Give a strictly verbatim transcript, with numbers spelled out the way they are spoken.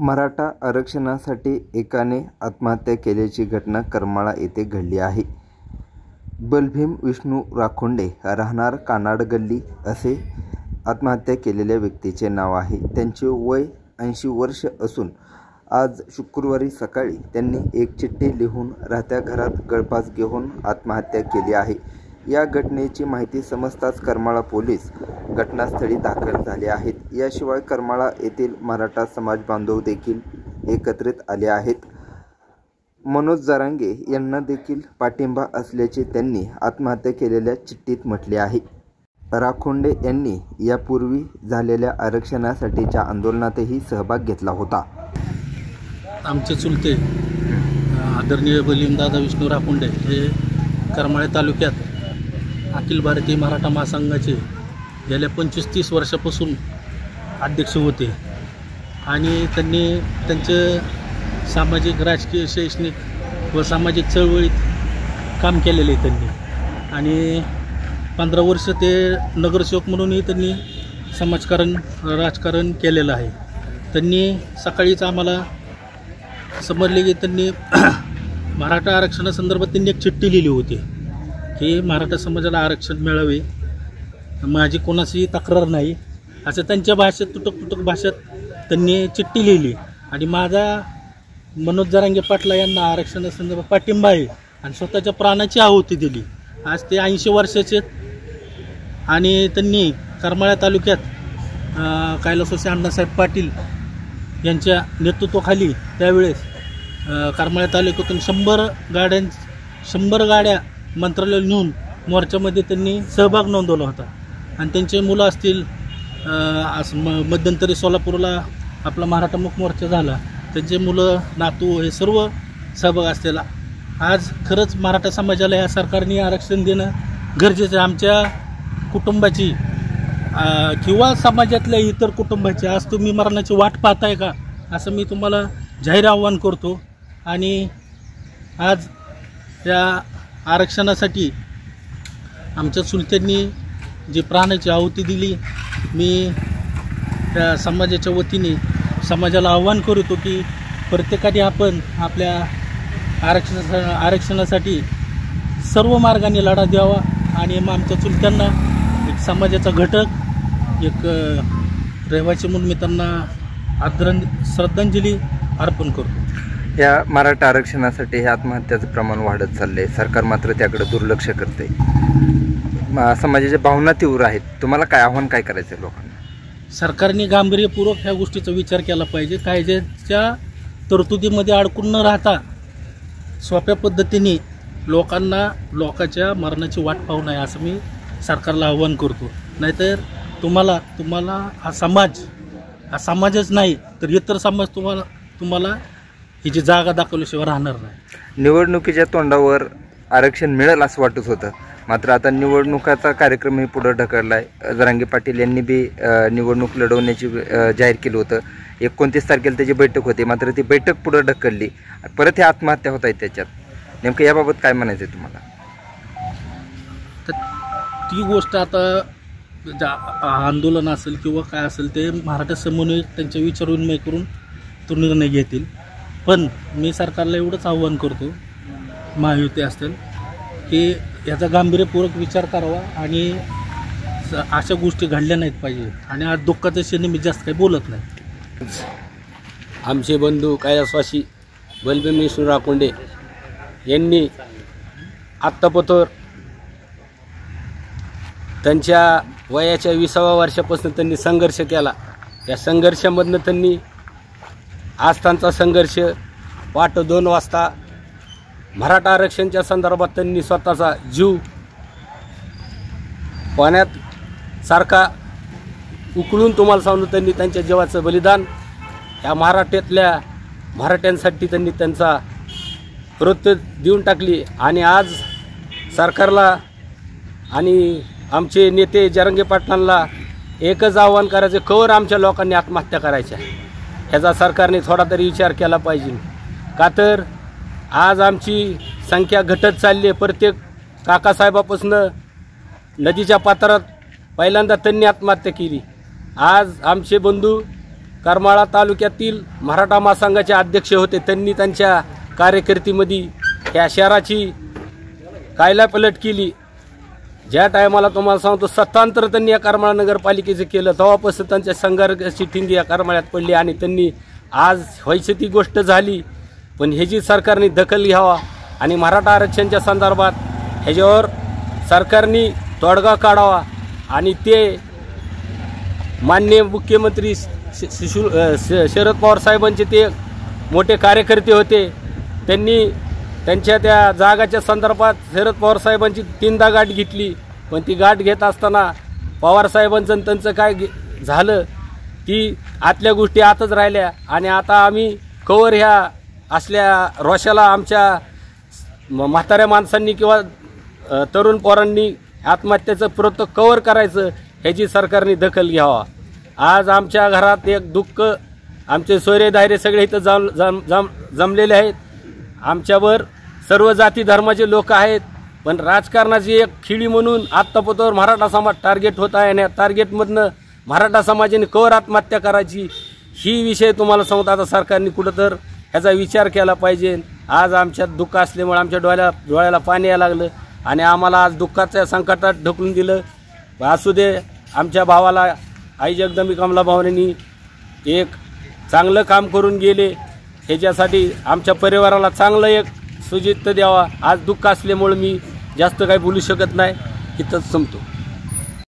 मराठा आरक्षणासाठी एकाने आत्महत्या केल्याची घटना करमाळा येथे घडली आहे. बलभीम विष्णू राखोंडे राहणार कानाड गल्ली असे आत्महत्या केलेल्या व्यक्तीचे नाव आहे. त्यांचे वय ऐंशी वर्ष असून आज शुक्रवारी सकाळी त्यांनी एक चिठ्ठी लिहून राहत्या घरात गळफास घेऊन आत्महत्या केली आहे. या घटनेची माहिती समजताच करमाळा पोलीस घटनास्थळी दाखल झाले आहेत. याशिवाय करमाळा येथील मराठा समाज बांधव देखील एकत्रित आले आहेत. मनोज जरांगे यांना देखील पाठिंबा असल्याचे त्यांनी आत्महत्या केलेल्या चिठ्ठीत म्हटले आहे. राखोंडे यांनी यापूर्वी झालेल्या आरक्षणासाठीच्या आंदोलनातही सहभाग घेतला होता. आमचे चुलते आदरणीय बलभीमदादा विष्णू राखोंडे हे करमाळा तालुक्यात अखिल भारतीय मराठा महासंघाचे गेल्या पंचवीस तीस वर्षापासून अध्यक्ष होते आणि त्यांनी त्यांचं सामाजिक राजकीय शैक्षणिक व सामाजिक चळवळीत काम केलेले आहे त्यांनी. आणि पंधरा वर्ष ते नगरसेवक म्हणूनही त्यांनी समाजकारण राजकारण केलेलं आहे. त्यांनी सकाळीच आम्हाला समजले की त्यांनी मराठा आरक्षणासंदर्भात त्यांनी एक चिठ्ठी लिहिली होती की मराठा समाजाला आरक्षण मिळावे, माझी कोणाची तक्रार नाही असं त्यांच्या भाषेत तुटक तुटक भाषेत त्यांनी चिठ्ठी लिहिली. आणि माझा मनोज जरांगे पाटला यांना आरक्षणासंदर्भात पाठिंबा आहे आणि स्वतःच्या प्राणाची आहुती दिली. आज ते ऐंशी वर्षाचे आणि त्यांनी करमाळा तालुक्यात कैलासवासी अण्णासाहेब पाटील यांच्या नेतृत्वाखाली त्यावेळेस करमाळा तालुक्यातून शंभर गाड्यां शंभर गाड्या मंत्रालयाला नेऊन मोर्चामध्ये त्यांनी सहभाग नोंदवला होता. आणि त्यांचे मुलं असतील असं म मध्यंतरी सोलापूरला आपला मराठा मुख मोर्चा झाला, त्यांचे मुलं नातू हे सर्व सहभाग असलेला. आज खरंच मराठा समाजाला या सरकारने आरक्षण देणं गरजेचं आहे. आमच्या कुटुंबाची किंवा समाजातल्या इतर कुटुंबाची आज तुम्ही मरणाची वाट पाहताय का असं मी तुम्हाला जाहीर आव्हान करतो. आणि आज या आरक्षणासाठी आमच्या चुलत्यांनी जी प्राणाची आहुती दिली, मी त्या समाजाच्या वतीने समाजाला आव्हान करतो की प्रत्येकाने आपण आपल्या आरक्षणा आरक्षणासाठी सर्व मार्गाने लढा द्यावा. आणि मग आमच्या चुलत्यांना एक समाजाचा घटक एक रहिवासी म्हणून मी त्यांना आदरां श्रद्धांजली अर्पण करतो. या मराठा आरक्षणासाठी हे आत्महत्याचं प्रमाण वाढत चाललं आहे. सरकार मात्र त्याकडे दुर्लक्ष करते. समाजाच्या भावना तीव्र आहेत. तुम्हाला काय आव्हान काय करायचं आहे लोकांना? सरकारने गांभीर्यपूर्वक ह्या गोष्टीचा विचार केला पाहिजे. कायद्याच्या तरतुदीमध्ये अडकून न राहता सोप्या पद्धतीने लोकांना लोकांच्या मरणाची वाट पाहू नये असं मी सरकारला आव्हान करतो. नाहीतर तुम्हाला तुम्हाला हा समाज हा समाजच नाही तर इतर समाज तुम्हाला तुम्हाला ही जी जागा दाखवल्याशिवाय राहणार नाही. निवडणुकीच्या तोंडावर आरक्षण मिळेल असं वाटत होतं, मात्र आता निवडणुकाचा कार्यक्रमही पुढे ढकलला आहे. जरांगे पाटील यांनी बी निवडणूक लढवण्याची जाहीर केलं होतं. एकोणतीस तारखेला त्याची बैठक होती, मात्र ती बैठक पुढे ढकलली. परत हे आत्महत्या होत आहेत त्याच्यात. नेमकं याबाबत काय म्हणायचं आहे तुम्हाला? तर ती गोष्ट आता आंदोलन असेल किंवा काय असेल ते मराठा समन्वय त्यांच्या विचारविनिमय करून तो निर्णय घेतील. पण मी सरकारला एवढंच आव्हान करतो, महायुती असतील, की याचा गांभीर्यपूर्वक विचार करावा आणि अशा गोष्टी घडल्या नाहीत पाहिजे. आणि आज दुःखाच्या क्षणी मी जास्त काही बोलत नाही. आमचे बंधू कैलासवासी बलभीम विष्णू राखोंडे यांनी आत्तापतोर त्यांच्या वयाच्या विसाव्या वर्षापासून त्यांनी संघर्ष केला. या संघर्षामधनं त्यांनी आज त्यांचा संघर्ष वाट दोन वाजता मराठा आरक्षणच्या संदर्भात त्यांनी स्वतःचा जीव पाण्यात सारखा उकळून तुम्हाला सांगून त्यांनी त्यांच्या जीवाचं बलिदान या महाराष्ट्रातल्या मराठ्यांसाठी त्यांनी त्यांचा प्रवृत्ती देऊन टाकली. आणि आज सरकारला आणि आमचे नेते जरांगे पाटलांना एकच आव्हान करायचं, कवर आमच्या लोकांनी आत्महत्या करायच्या ह्याचा सरकारने थोडा तरी विचार केला पाहिजे. का तर आज आमची संख्या घटत चालली आहे. प्रत्येक काकासाहेबापासून नदीच्या पात्रात पहिल्यांदा त्यांनी आत्महत्या केली. आज आमचे बंधू करमाळा तालुक्यातील मराठा महासंघाचे अध्यक्ष होते. त्यांनी त्यांच्या कार्यकिर्दीमध्ये ह्या शहराची कायलापलट केली. ज्या टायमाला तुम्हाला सांगतो सत्तांतर त्यांनी या करमाळा नगरपालिकेचं केलं, तेव्हापासून त्यांच्या संघर्षाची ठिंगी या करमाळ्यात पडली आणि त्यांनी आज व्हायची ती गोष्ट झाली. पण ह्याची सरकारने दखल घ्यावा आणि मराठा आरक्षणाच्या संदर्भात ह्याच्यावर सरकारने तोडगा काढावा आणि ते माननीय मुख्यमंत्री शिशु शरद पवार साहेबांचे ते मोठे कार्यकर्ते होते. त्यांनी त्यांच्या त्या जागाच्या संदर्भात शरद पवार साहेबांची तीनदा गाठ घेतली. पण ती गाठ घेत असताना पवार साहेबांचं त्यांचं काय झालं की आतल्या गोष्टी आतच राहिल्या आणि आता आम्ही कवर ह्या असल्या रोषाला आमच्या म्हाताऱ्या माणसांनी किंवा तरुण पोरांनी आत्महत्येचं प्रयत्न कवर करायचं ह्याची सरकारने दखल घ्यावा. आज आमच्या घरात एक दुःख, आमचे सोयरे दायरे सगळे इथं जम जम जम जमलेले आहेत. आमच्यावर सर्व जाती धर्माचे लोक आहेत, पण राजकारणाची एक खिळी म्हणून आत्तापर्यंत मराठा समाज टार्गेट होत आहे आणि या टार्गेटमधनं मराठा समाजाने कवर आत्महत्या करायची ही विषय तुम्हाला सांगतो. आता सरकारने कुठं तर ह्याचा विचार केला पाहिजे. आज आमच्यात दुःख असल्यामुळे आमच्या डोळ्याला डोळ्याला पाणी यायला लागलं आणि आम्हाला आज दुःखाच्या संकटात ढकलून दिलं. असू दे, आमच्या भावाला आई जगदंबी कमला भावनेनी एक चांगलं काम करून गेले. ह्याच्यासाठी आमच्या परिवाराला चांगलं एक सुजित द्यावा. आज दुःख असल्यामुळे मी जास्त काही बोलू शकत नाही, इथंच संपतो.